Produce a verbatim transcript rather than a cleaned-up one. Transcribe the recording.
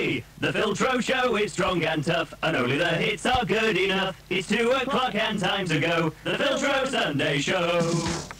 Hey, the Phil Trow Show is strong and tough, and only the hits are good enough. It's two o'clock and time to go, the Phil Trow Sunday Show.